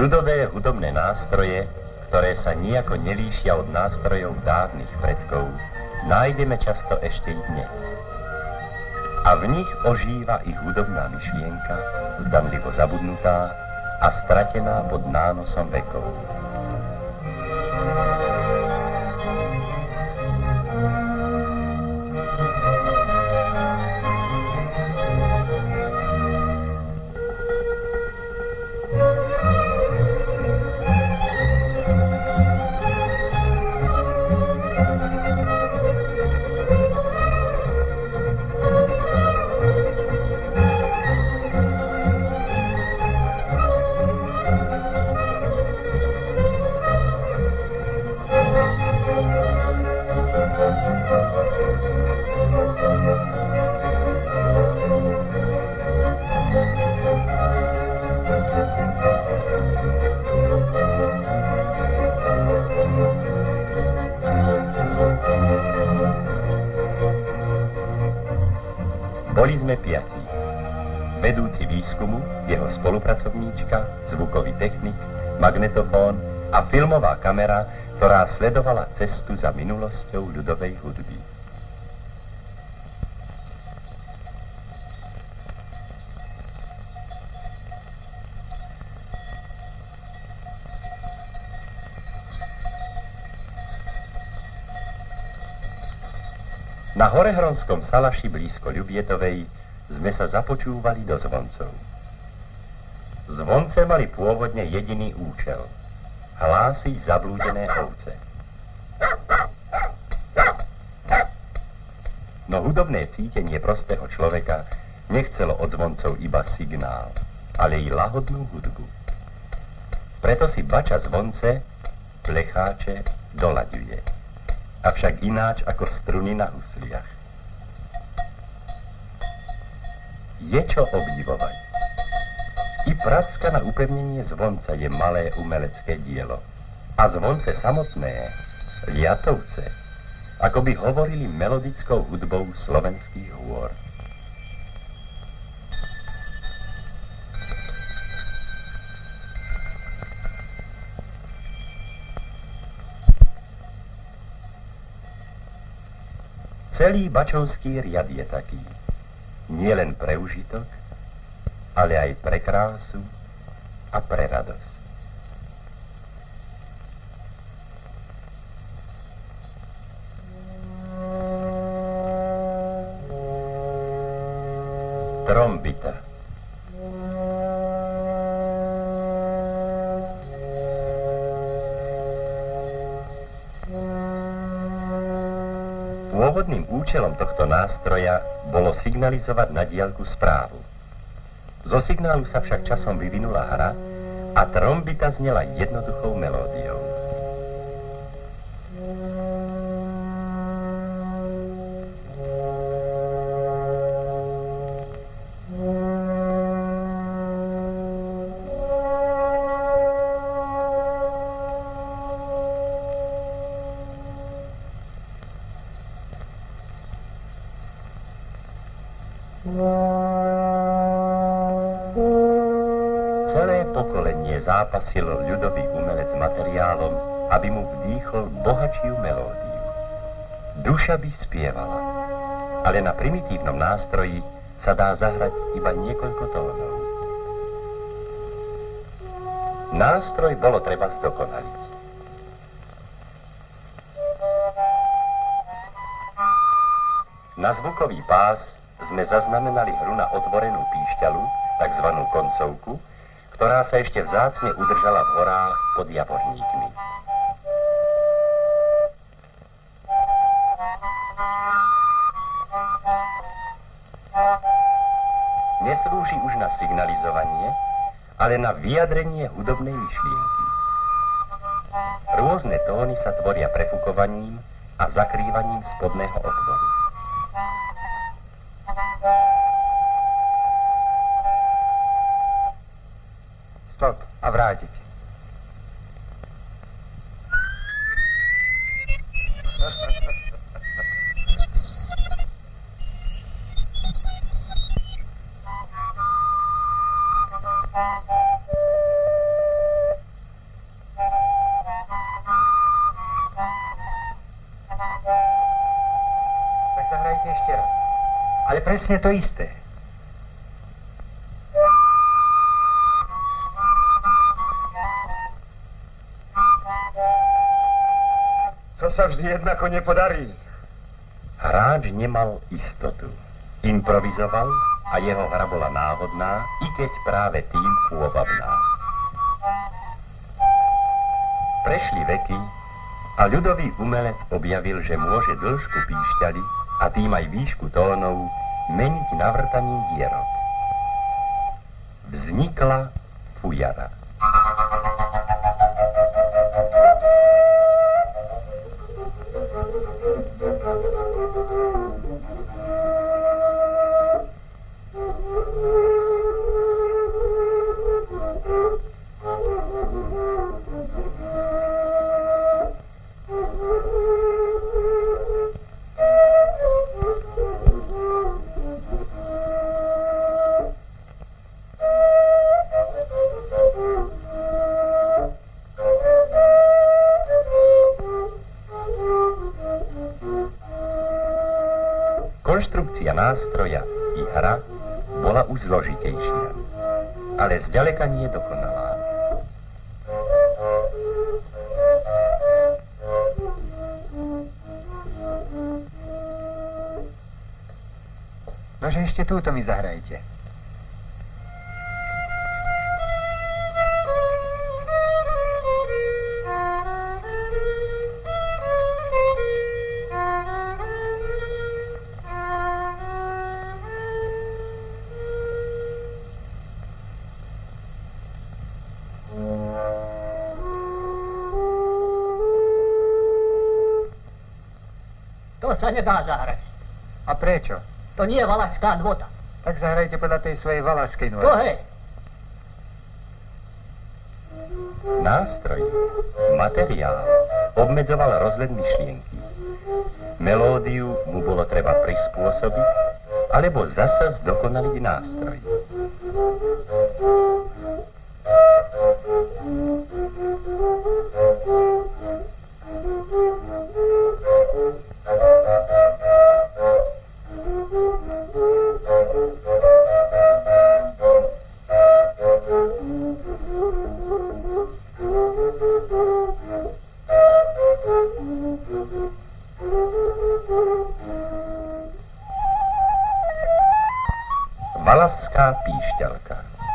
Ľudové hudobné nástroje, ktoré sa nijako nelíšia od nástrojov dávnych predkov, nájdeme často ešte i dnes. A v nich ožíva ich hudobná myšlienka, zdanlivo zabudnutá a stratená pod nánosom vekov. Boli sme piatí. Vedúci výskumu, jeho spolupracovníčka, zvukový technik, magnetofón a filmová kamera, ktorá sledovala cestu za minulosťou ľudovej hudby. Na Horehronskom salaši blízko Ľubietovej sme sa započúvali do zvoncov. Zvonce mali pôvodne jediný účel – hlásiť zablúdené ovce. No hudobné cítenie prostého človeka nechcelo od zvoncov iba signál, ale i lahodnú hudbu. Preto si bača zvonce, plecháče, dolaďuje. Avšak ináč ako struny na husliach. Je čo obdivovať. I pracka na upevnenie zvonca je malé umelecké dielo. A zvonce samotné, Liatovce, ako by hovorili melodickou hudbou slovenských hôr. Celý bačovský riad je taký. Nie len pre užitok, ale aj pre krásu a pre radosť. Trombita. Pôvodným účelom tohto nástroja bolo signalizovať na diaľku správu. Zo signálu sa však časom vyvinula hra a trombita znela jednoduchou melódiou. Celé pokolenie zápasilo ľudový umelec s materiálom, aby mu vdýchol bohatšiu melódiu. Duša by spievala, ale na primitívnom nástroji sa dá zahrať iba niekoľko tónov. Nástroj bolo treba zdokonaliť. Na zvukový pás sme zaznamenali hru na otvorenú píšťalu, takzvanú koncovku, ktorá sa ešte vzácne udržala v horách pod Javorníkmi. Neslúži už na signalizovanie, ale na vyjadrenie hudobnej myšlienky. Rôzne tóny sa tvoria prefukovaním a zakrývaním spodného otvoru. Stop a vrátiť. presne to isté. To sa vždy jednako nepodarí. Hráč nemal istotu. Improvizoval a jeho hra bola náhodná, i keď práve tým pôvabná. Prešli veky a ľudový umelec objavil, že môže dĺžku píšťaly a tým aj výšku tónov meniť navrtaním dierok. Vznikla fujara. Konštrukcia nástroja i hra bola už zložitejšia, ale zďaleka nie dokonalá. Nože ešte túto mi zahrajte. To sa nedá zahrať. A prečo? To nie je valašská nota. Tak zahrajte podľa tej svojej valašskej noty. To hej. Nástroj, materiál obmedzoval rozhled myšlienky. Melódiu mu bolo treba prispôsobiť, alebo zasa zdokonaliť nástroj. Valašská píšťalka.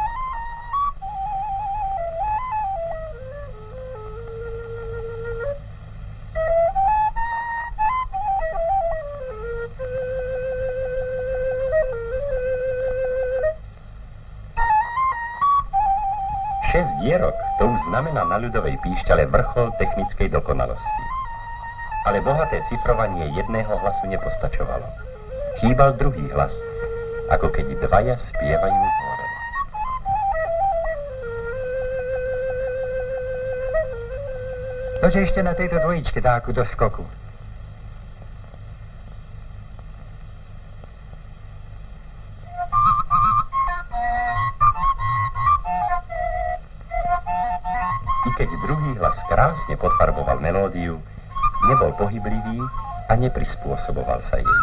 Šesť dierok, to už znamená na ľudovej píšťale vrchol technickej dokonalosti. Ale bohaté cifrovanie jedného hlasu nepostačovalo. Chýbal druhý hlas, ako keď dvaja spievajú hore. Nože ešte na tejto dvojičke dáku do skoku. I keď druhý hlas krásne podfarboval melódiu, nebol pohyblivý a neprispôsoboval sa jej.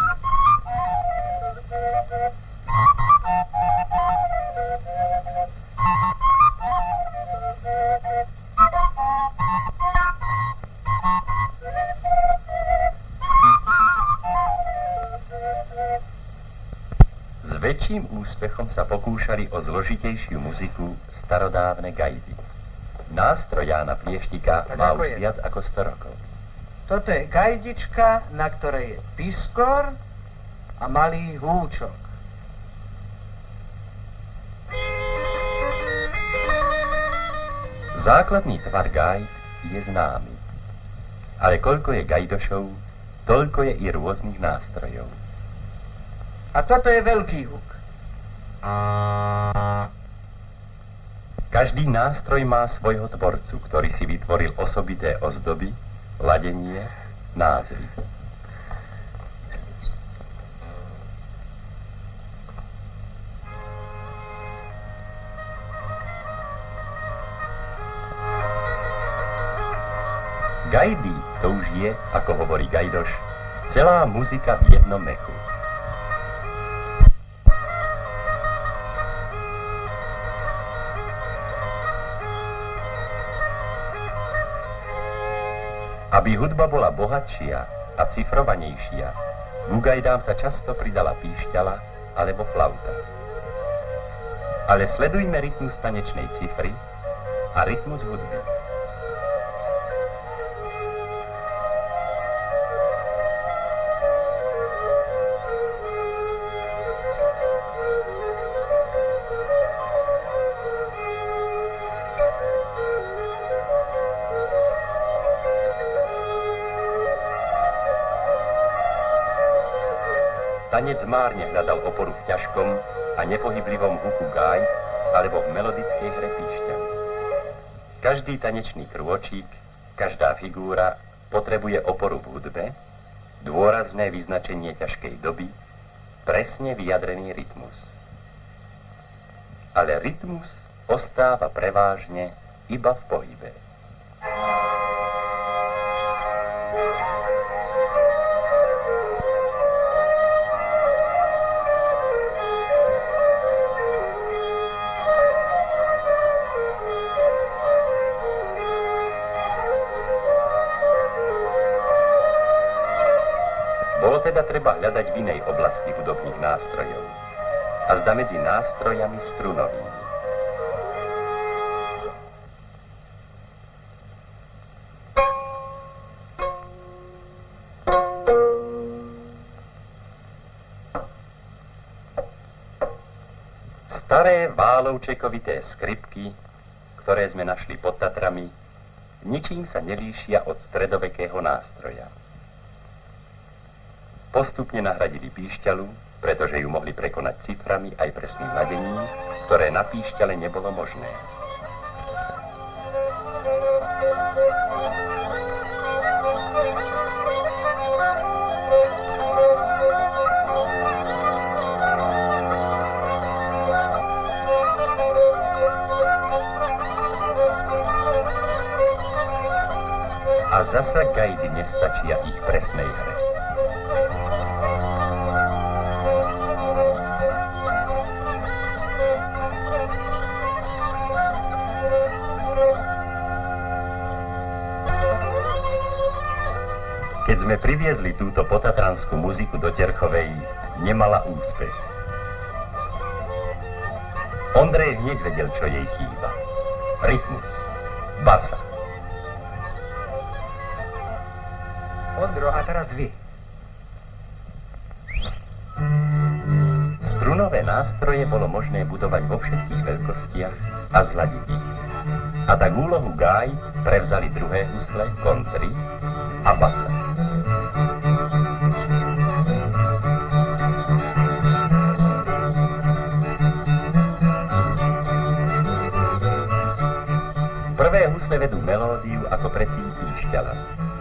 Väčším úspechom sa pokúšali o zložitejšiu muziku starodávne gajdy. Nástroj Jána Plieštika má už viac ako 100 rokov. Toto je gajdička, na ktorej je piskor a malý húčok. Základný tvar gajd je známy. Ale koľko je gajdošov, toľko je i rôznych nástrojov. A toto je veľký huk. Každý nástroj má svojho tvorcu, ktorý si vytvoril osobité ozdoby, ladenie, názvy. Gajdy, to už je, ako hovorí gajdoš, celá muzika v jednom mechu. Aby hudba bola bohatšia a cifrovanejšia, k ugajdám sa často pridala píšťala alebo flauta. Ale sledujme rytmus tanečnej cifry a rytmus hudby. Tanec márne hľadal oporu v ťažkom a nepohyblivom huku gáj alebo v melodickej hre píšťaly. Každý tanečný krôčik, každá figúra potrebuje oporu v hudbe, dôrazné vyznačenie ťažkej doby, presne vyjadrený rytmus. Ale rytmus ostáva prevážne iba v pohybe. Bolo teda treba hľadať v inej oblasti hudobných nástrojov. A zda medzi nástrojami strunovými. Staré válovčekovité skripky, ktoré sme našli pod Tatrami, ničím sa nelíšia od stredovekého nástroja. Postupne nahradili píšťalu, pretože ju mohli prekonať ciframi aj presným ladením, ktoré na píšťale nebolo možné. A zasa gajdy nestačia ich presnej hre. Keď sme priviezli túto potatranskú muziku do Terchovej, nemala úspech. Ondrej hneď vedel, čo jej chýba. Rytmus, basa. Ondro, a teraz vy. Strunové nástroje bolo možné budovať vo všetkých veľkostiach a zladiť ich. A tak úlohu gáj prevzali druhé husle, kontry a basa. Prvé husle vedú melódiu ako predtým píšťala.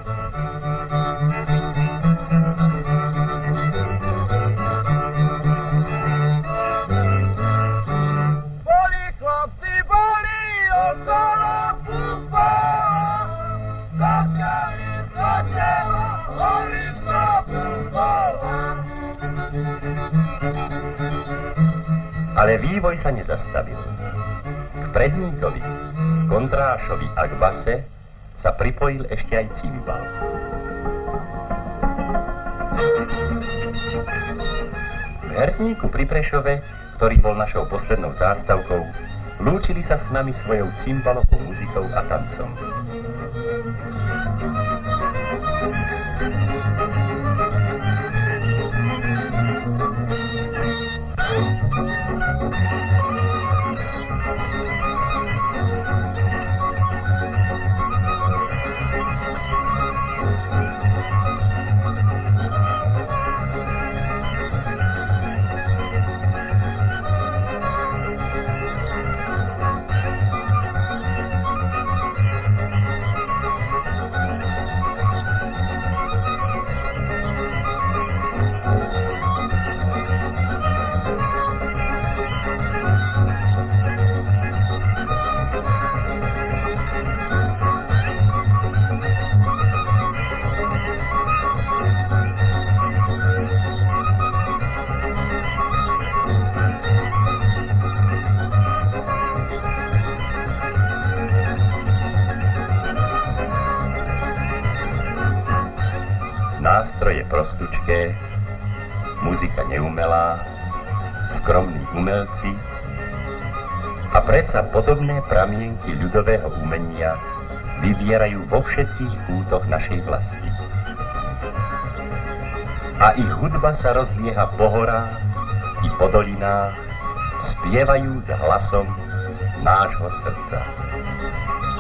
Boli chlapci, boli okolo pupa, zapiali začala holička pupová. Ale vývoj sa nezastavil. K predníkovi, kontrášovi a k base sa pripojil ešte aj cimbal. V Hertníku pri Prešove, ktorý bol našou poslednou zástavkou, lúčili sa s nami svojou cimbalovou muzikou a tancom. prostučké, muzika neumelá, skromní umelci a predsa podobné pramienky ľudového umenia vyvierajú vo všetkých kútoch našej vlasti. A ich hudba sa rozbieha po horách i po dolinách, spievajúc hlasom nášho srdca.